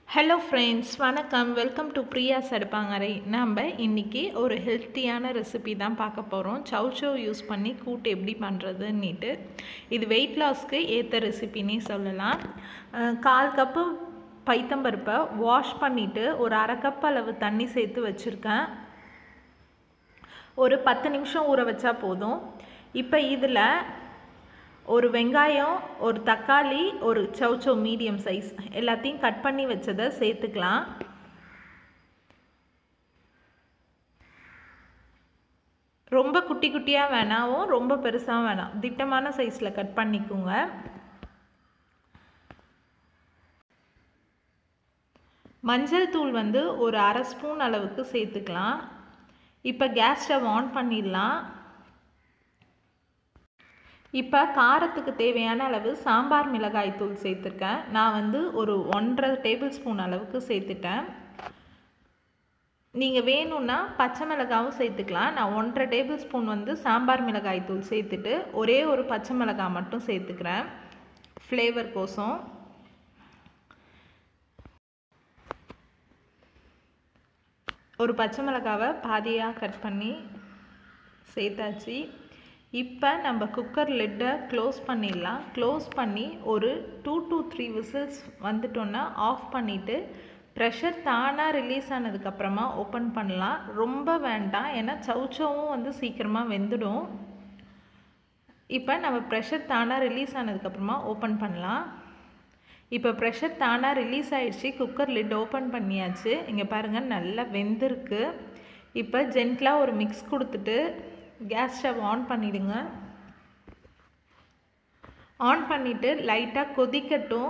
Hello friends, வணக்கம். Welcome to Priya's அடுப்பாங்கரை. நம்ம இன்றைக்கி ஒரு ஹெல்த்தியான ரெசிபி தான் பார்க்க போகிறோம். சௌசௌ யூஸ் பண்ணி கூட்டு எப்படி பண்ணுறதுன்னுட்டு. இது வெயிட் லாஸ்க்கு ஏற்ற ரெசிபின்னே சொல்லலாம். 1/4 கப்பு பைத்தம்பருப்பை வாஷ் பண்ணிவிட்டு ஒரு 1/2 கப் அளவு தண்ணி சேர்த்து வச்சுருக்கேன். ஒரு 10 நிமிஷம் ஊற வச்சா போதும். இப்போ இதில் ஒரு வெங்காயம், ஒரு தக்காளி, ஒரு சௌசௌ மீடியம் சைஸ் எல்லாத்தையும் கட் பண்ணி வச்சதை சேர்த்துக்கலாம். ரொம்ப குட்டி குட்டியாக வேணாவும் ரொம்ப பெருசாக வேணாம், திட்டமான சைஸில் கட் பண்ணிக்கோங்க. மஞ்சள் தூள் ஒரு 1/2 ஸ்பூன் அளவுக்கு சேர்த்துக்கலாம். இப்போ கேஸ் ஸ்டவ் ஆன் பண்ணிடலாம். இப்போ காரத்துக்கு தேவையான அளவு சாம்பார் மிளகாய் தூள் சேர்த்துருக்கேன். நான் ஒரு 1.5 டேபிள் ஸ்பூன் அளவுக்கு சேர்த்துட்டேன். நீங்கள் வேணும்னா பச்சை மிளகாவும் சேர்த்துக்கலாம். நான் 1.5 டேபிள் ஸ்பூன் சாம்பார் மிளகாய் தூள் சேர்த்துட்டு ஒரே ஒரு பச்சை மிளகாய் மட்டும் சேர்த்துக்கிறேன் ஃப்ளேவர் கோசம். ஒரு பச்சை மிளகாவை பாதியாக கட் பண்ணி சேர்த்தாச்சு. இப்போ நம்ம குக்கர் லிட்டை க்ளோஸ் பண்ணிடலாம். க்ளோஸ் பண்ணி ஒரு 2 to 3 விசில்ஸ் வந்துட்டோன்னா ஆஃப் பண்ணிவிட்டு ப்ரெஷர் தானாக ரிலீஸ் ஆனதுக்கப்புறமா ஓப்பன் பண்ணலாம். ரொம்ப வேண்டாம், ஏன்னா சௌசௌவும் சீக்கிரமாக வெந்துடும். இப்போ நம்ம ப்ரெஷர் தானாக ரிலீஸ் ஆனதுக்கப்புறமா ஓப்பன் பண்ணலாம். இப்போ ப்ரெஷர் தானாக ரிலீஸ் ஆகிடுச்சு. குக்கர் லிட் ஓப்பன் பண்ணியாச்சு. இங்கே பாருங்கள், நல்லா வெந்திருக்கு. இப்போ ஜென்டலாக ஒரு மிக்ஸ் கொடுத்துட்டு கேஸ் ஸ்டவ் ஆன் பண்ணிவிடுங்க. ஆன் பண்ணிவிட்டு லைட்டாக கொதிக்கட்டும்.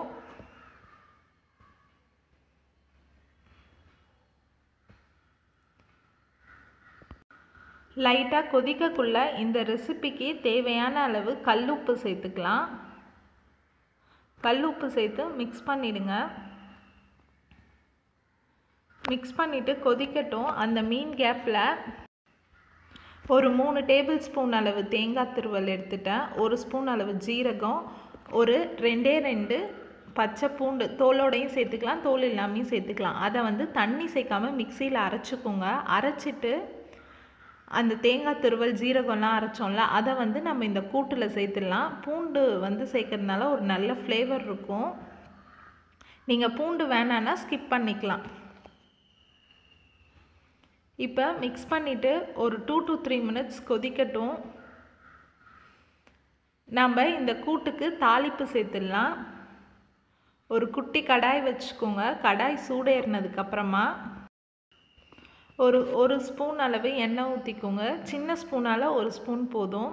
லைட்டாக கொதிக்கக்குள்ள இந்த ரெசிபிக்கு தேவையான அளவு கல்லுப்பு சேர்த்துக்கலாம். கல்லுப்பு சேர்த்து மிக்ஸ் பண்ணிவிடுங்க. மிக்ஸ் பண்ணிவிட்டு கொதிக்கட்டும். அந்த மீன் கேப்பில் ஒரு 3 டேபிள் ஸ்பூன் அளவு தேங்காய் துருவல் எடுத்துட்டேன். 1 ஸ்பூன் அளவு ஜீரகம், ஒரு 2 பச்சை பூண்டு தோலோடையும் சேர்த்துக்கலாம், தோல் இல்லாமையும் சேர்த்துக்கலாம். அதை தண்ணி சேர்க்காமல் மிக்சியில் அரைச்சிக்கோங்க. அரைச்சிட்டு அந்த தேங்காய் துருவல் ஜீரகம்லாம் அரைச்சோம்ல, அதை நம்ம இந்த கூட்டில் சேர்த்துடலாம். பூண்டு சேர்க்கறதுனால ஒரு நல்ல ஃப்ளேவர் இருக்கும். நீங்கள் பூண்டு வேணான்னா ஸ்கிப் பண்ணிக்கலாம். இப்போ மிக்ஸ் பண்ணிவிட்டு ஒரு 2 to 3 மினிட்ஸ் கொதிக்கட்டும். நம்ம இந்த கூட்டுக்கு தாளிப்பு சேர்த்துடலாம். ஒரு குட்டி வச்சுக்கோங்க. கடாய் சூடேறினதுக்கப்புறமா ஒரு ஸ்பூன் அளவு எண்ணெய் ஊற்றிக்கோங்க. சின்ன ஸ்பூனால் 1 ஸ்பூன் போதும்.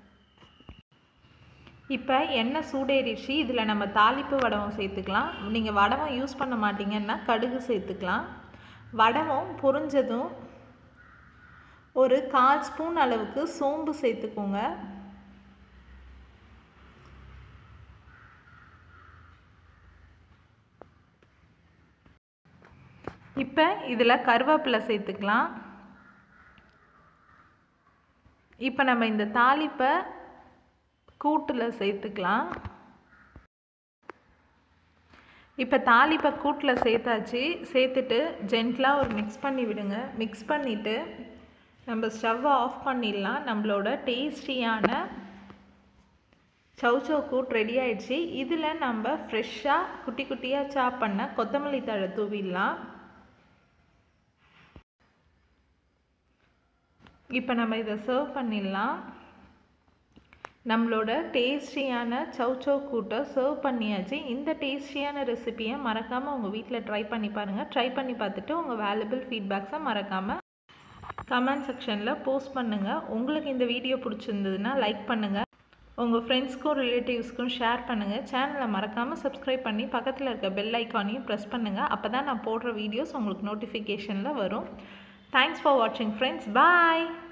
இப்போ எண்ணெய் சூடேறிச்சு. இதில் நம்ம தாளிப்பு வடகம் சேர்த்துக்கலாம். நீங்கள் வடகம் யூஸ் பண்ண மாட்டீங்கன்னா கடுகு சேர்த்துக்கலாம். வடகம் பொரிஞ்சதும் ஒரு 1/4 ஸ்பூன் அளவுக்கு சோம்பு சேர்த்துக்கோங்க. இப்போ இதில் கருவேப்பிலை சேர்த்துக்கலாம். இப்போ நம்ம இந்த தாளிப்பை கூட்டில் சேர்த்துக்கலாம். இப்போ தாளிப்பை கூட்டில் சேர்த்தாச்சு. சேர்த்துட்டு ஜென்டலாக ஒரு மிக்ஸ் பண்ணி விடுங்க. மிக்ஸ் பண்ணிவிட்டு நம்ம ஸ்டவ்வை ஆஃப் பண்ணிடலாம். நம்மளோட டேஸ்டியான சௌசௌ கூட் ரெடி ஆகிடுச்சு. இதில் நம்ம ஃப்ரெஷ்ஷாக குட்டி குட்டியாக சாப் பண்ண கொத்தமல்லி தழை தூவிடலாம். இப்போ நம்ம இதை சர்வ் பண்ணிடலாம். நம்மளோட டேஸ்டியான சௌசௌ கூட்டை சர்வ் பண்ணியாச்சு. இந்த டேஸ்டியான ரெசிபியை மறக்காமல் உங்கள் வீட்டில் ட்ரை பண்ணி பாருங்கள். ட்ரை பண்ணி பார்த்துட்டு உங்கள் வேல்யூபிள் ஃபீட்பேக்ஸை மறக்காமல் கமெண்ட் செக்ஷனில் போஸ்ட் பண்ணுங்கள். உங்களுக்கு இந்த வீடியோ பிடிச்சிருந்ததுன்னா லைக் பண்ணுங்கள். உங்கள் ஃப்ரெண்ட்ஸ்க்கும் ரிலேட்டிவ்ஸ்க்கும் ஷேர் பண்ணுங்கள். சேனலை மறக்காமல் சப்ஸ்கிரைப் பண்ணி பக்கத்தில் இருக்க பெல் ஐக்கானையும் ப்ரெஸ் பண்ணுங்கள். அப்போ தான் நான் போடுற வீடியோஸ் உங்களுக்கு நோட்டிஃபிகேஷனில் வரும். தேங்க்ஸ் ஃபார் வாட்சிங் ஃப்ரெண்ட்ஸ். பாய்.